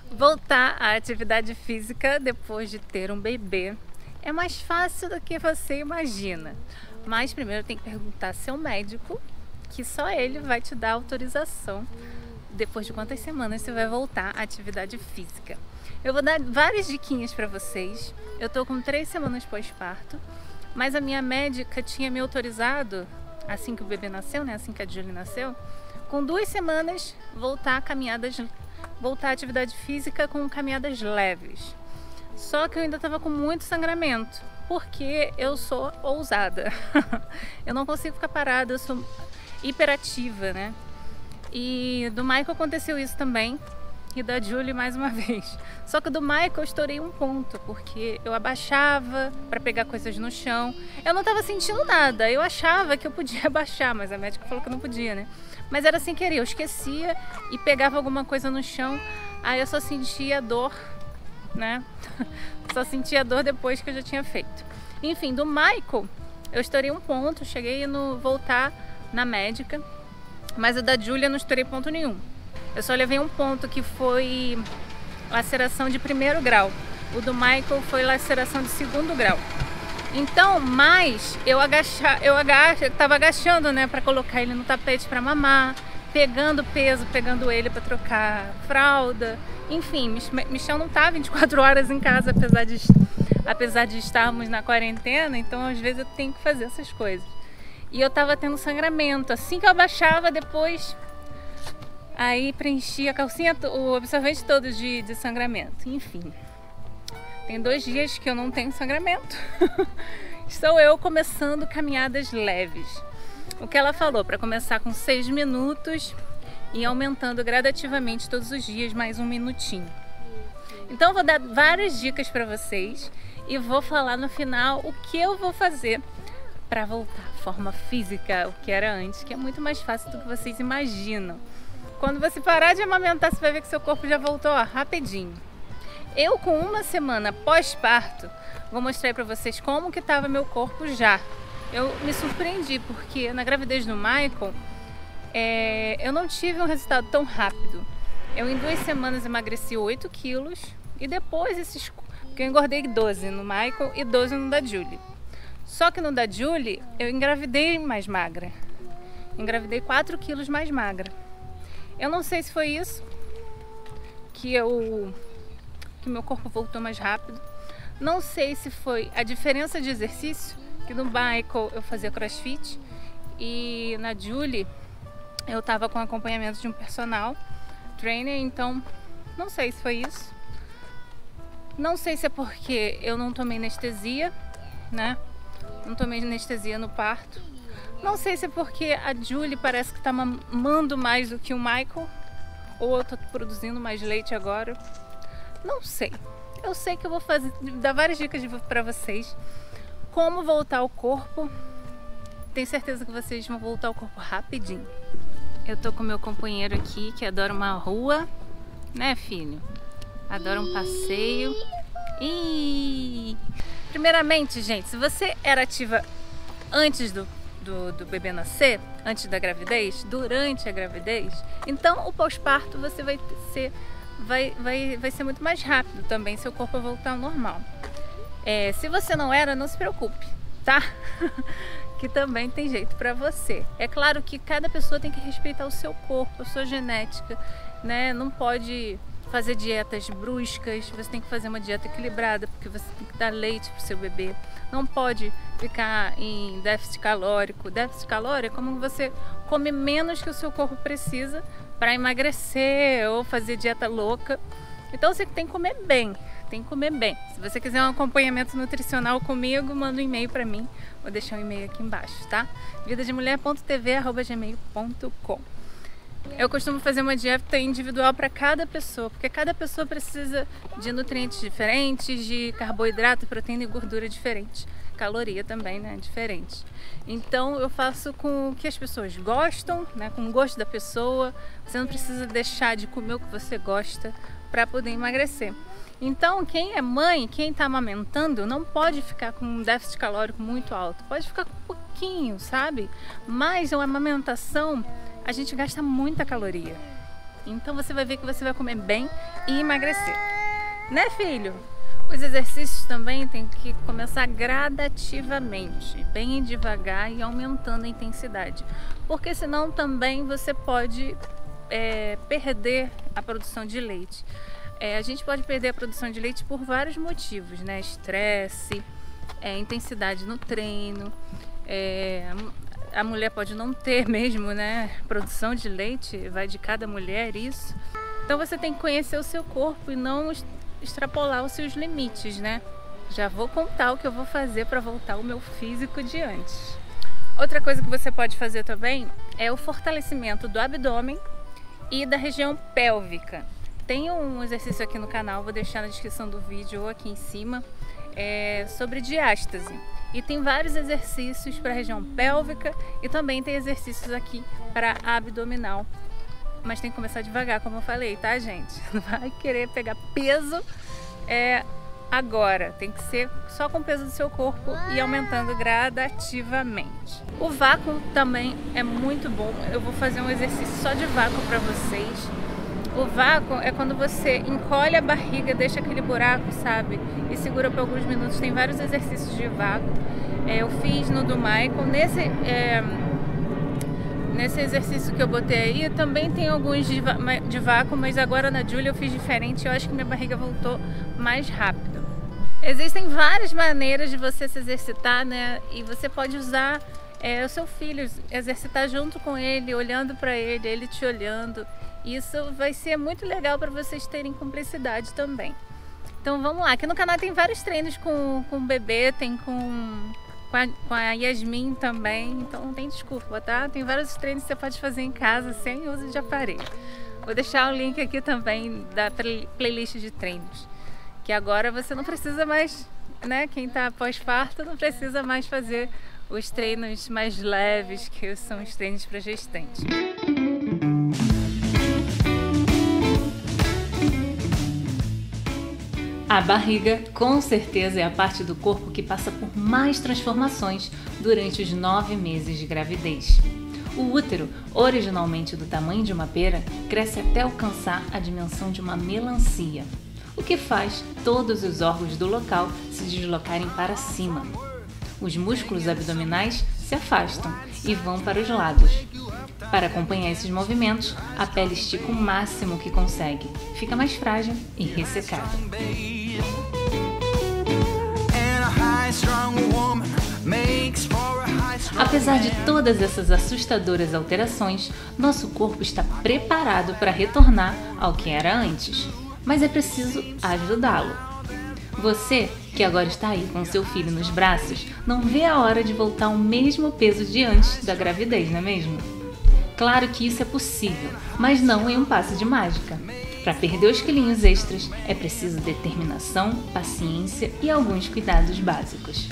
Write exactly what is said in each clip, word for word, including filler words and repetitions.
Voltar à atividade física depois de ter um bebê é mais fácil do que você imagina. Mas primeiro tem que perguntar ao seu médico, que só ele vai te dar autorização depois de quantas semanas você vai voltar à atividade física. Eu vou dar várias diquinhas para vocês. Eu tô com três semanas pós-parto, mas a minha médica tinha me autorizado, assim que o bebê nasceu, né, assim que a Julie nasceu, com duas semanas voltar a caminhadas, voltar à atividade física com caminhadas leves. Só que eu ainda estava com muito sangramento, porque eu sou ousada. Eu não consigo ficar parada, eu sou hiperativa, né? E do Michael aconteceu isso também, e da Julie mais uma vez. Só que do Michael eu estourei um ponto, porque eu abaixava para pegar coisas no chão. Eu não estava sentindo nada, eu achava que eu podia abaixar, mas a médica falou que eu não podia, né? Mas era sem querer, eu esquecia e pegava alguma coisa no chão, aí eu só sentia dor, né? Só sentia dor depois que eu já tinha feito. Enfim, do Michael eu estourei um ponto, cheguei a no, voltar na médica, mas o da Julia eu não estourei ponto nenhum. Eu só levei um ponto que foi laceração de primeiro grau. O do Michael foi laceração de segundo grau. Então, mas eu agacha, eu agacha, eu tava agachando, né, para colocar ele no tapete para mamar, pegando peso, pegando ele para trocar fralda. Enfim, Michel não tá vinte e quatro horas em casa, apesar de apesar de estarmos na quarentena, então às vezes eu tenho que fazer essas coisas. E eu tava tendo sangramento, assim que eu abaixava, depois aí preenchi a calcinha, o absorvente todo de, de sangramento. Enfim, tem dois dias que eu não tenho sangramento. Estou eu começando caminhadas leves. O que ela falou, para começar com seis minutos e aumentando gradativamente todos os dias mais um minutinho. Então eu vou dar várias dicas para vocês e vou falar no final o que eu vou fazer para voltar à forma física, o que era antes, que é muito mais fácil do que vocês imaginam. Quando você parar de amamentar, você vai ver que seu corpo já voltou, ó, rapidinho. Eu, com uma semana pós-parto, vou mostrar para vocês como que estava meu corpo já. Eu me surpreendi, porque na gravidez do Michael, é, eu não tive um resultado tão rápido. Eu, em duas semanas, emagreci oito quilos e depois esses... Porque eu engordei doze no Michael e doze no da Julie. Só que no da Julie, eu engravidei mais magra. Engravidei quatro quilos mais magra. Eu não sei se foi isso que eu... que meu corpo voltou mais rápido. Não sei se foi a diferença de exercício, que no Michael eu fazia crossfit e na Julie eu tava com acompanhamento de um personal trainer, então não sei se foi isso. Não sei se é porque eu não tomei anestesia, né? Não tomei anestesia no parto. Não sei se é porque a Julie parece que tá mamando mais do que o Michael, ou eu tô produzindo mais leite agora. Não sei. Eu sei que eu vou fazer, dar várias dicas para vocês como voltar ao corpo. Tenho certeza que vocês vão voltar ao corpo rapidinho. Eu tô com meu companheiro aqui que adora uma rua, né, filho? Adora um passeio. E primeiramente, gente, se você era ativa antes do, do, do bebê nascer, antes da gravidez, durante a gravidez, então o pós-parto você vai ser Vai, vai, vai ser muito mais rápido também, seu corpo vai voltar ao normal. É, se você não era, não se preocupe, tá? Que também tem jeito pra você. É claro que cada pessoa tem que respeitar o seu corpo, a sua genética, né? Não pode fazer dietas bruscas, você tem que fazer uma dieta equilibrada, porque você tem que dar leite pro seu bebê. Não pode ficar em déficit calórico. Déficit calórico é como você come menos que o seu corpo precisa para emagrecer ou fazer dieta louca. Então você tem que comer bem, tem que comer bem. Se você quiser um acompanhamento nutricional comigo, manda um e-mail para mim. Vou deixar o um e-mail aqui embaixo, tá? vida de mulher ponto t v arroba gmail ponto com. Eu costumo fazer uma dieta individual para cada pessoa, porque cada pessoa precisa de nutrientes diferentes, de carboidrato, proteína e gordura diferente. Caloria também, né? Diferente. Então eu faço com o que as pessoas gostam, né? Com o gosto da pessoa. Você não precisa deixar de comer o que você gosta para poder emagrecer. Então quem é mãe, quem está amamentando, não pode ficar com um déficit calórico muito alto. Pode ficar com um pouquinho, sabe? Mas a amamentação, a gente gasta muita caloria. Então você vai ver que você vai comer bem e emagrecer. Né, filho? Os exercícios também tem que começar gradativamente, bem devagar e aumentando a intensidade. Porque senão também você pode é, perder a produção de leite. É, a gente pode perder a produção de leite por vários motivos, né? Estresse, é, intensidade no treino, é, a mulher pode não ter mesmo, né, produção de leite, vai de cada mulher isso. Então você tem que conhecer o seu corpo e não extrapolar os seus limites, né? Já vou contar o que eu vou fazer para voltar o meu físico de antes. Outra coisa que você pode fazer também é o fortalecimento do abdômen e da região pélvica. Tem um exercício aqui no canal, vou deixar na descrição do vídeo ou aqui em cima, é sobre diástase. E tem vários exercícios para a região pélvica e também tem exercícios aqui para abdominal. Mas tem que começar devagar, como eu falei, tá, gente? Não vai querer pegar peso é, agora. Tem que ser só com o peso do seu corpo e aumentando gradativamente. O vácuo também é muito bom. Eu vou fazer um exercício só de vácuo para vocês. O vácuo é quando você encolhe a barriga, deixa aquele buraco, sabe? E segura por alguns minutos. Tem vários exercícios de vácuo. É, eu fiz no do Michael. Nesse, é, nesse exercício que eu botei aí, também tem alguns de, de vácuo, mas agora na Julia eu fiz diferente. Eu acho que minha barriga voltou mais rápido. Existem várias maneiras de você se exercitar, né? E você pode usar é, o seu filho, exercitar junto com ele, olhando para ele, ele te olhando. Isso vai ser muito legal para vocês terem cumplicidade também. Então vamos lá, aqui no canal tem vários treinos com, com o bebê, tem com, com, a, com a Yasmin também, então não tem desculpa, tá? Tem vários treinos que você pode fazer em casa sem uso de aparelho. Vou deixar o link aqui também da playlist de treinos, que agora você não precisa mais, né? Quem tá pós-parto não precisa mais fazer os treinos mais leves, que são os treinos para gestantes. A barriga, com certeza, é a parte do corpo que passa por mais transformações durante os nove meses de gravidez. O útero, originalmente do tamanho de uma pera, cresce até alcançar a dimensão de uma melancia, o que faz todos os órgãos do local se deslocarem para cima. Os músculos abdominais se afastam e vão para os lados. Para acompanhar esses movimentos, a pele estica o máximo que consegue, fica mais frágil e ressecada. Apesar de todas essas assustadoras alterações, nosso corpo está preparado para retornar ao que era antes, mas é preciso ajudá-lo. Você, que agora está aí com seu filho nos braços, não vê a hora de voltar ao mesmo peso de antes da gravidez, não é mesmo? Claro que isso é possível, mas não em um passe de mágica. Para perder os quilinhos extras, é preciso determinação, paciência e alguns cuidados básicos.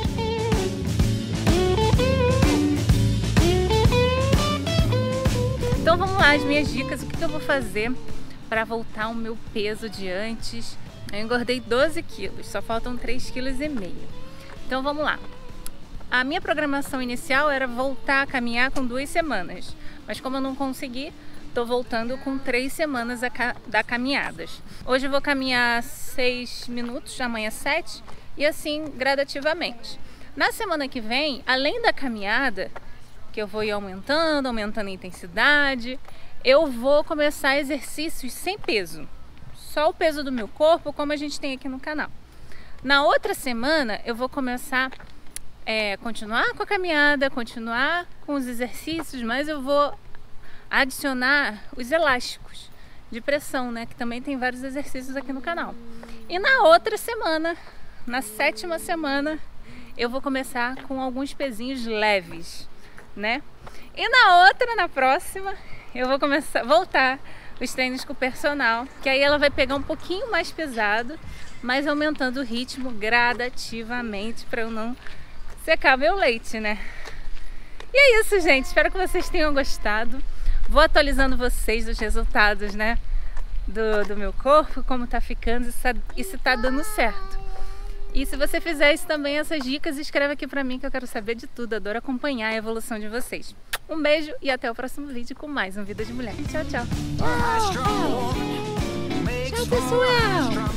Então vamos lá, as minhas dicas, o que eu vou fazer para voltar ao meu peso de antes. Eu engordei doze quilos, só faltam três vírgula cinco quilos. Então vamos lá. A minha programação inicial era voltar a caminhar com duas semanas, mas como eu não consegui, estou voltando com três semanas a ca da caminhadas. Hoje eu vou caminhar seis minutos, amanhã sete, e assim gradativamente. Na semana que vem, além da caminhada, que eu vou ir aumentando, aumentando a intensidade, eu vou começar exercícios sem peso. Só o peso do meu corpo, como a gente tem aqui no canal. Na outra semana, eu vou começar É, continuar com a caminhada, continuar com os exercícios, mas eu vou adicionar os elásticos de pressão, né? Que também tem vários exercícios aqui no canal. E na outra semana, na sétima semana, eu vou começar com alguns pezinhos leves, né? E na outra, na próxima, eu vou começar, voltar os treinos com o personal, que aí ela vai pegar um pouquinho mais pesado, mas aumentando o ritmo gradativamente para eu não secar meu leite, né? E é isso, gente. Espero que vocês tenham gostado. Vou atualizando vocês dos resultados, né? Do, do meu corpo, como tá ficando e se tá dando certo. E se você fizer isso também, essas dicas, escreve aqui pra mim que eu quero saber de tudo. Adoro acompanhar a evolução de vocês. Um beijo e até o próximo vídeo com mais um Vida de Mulher. Tchau, tchau! Tchau, pessoal!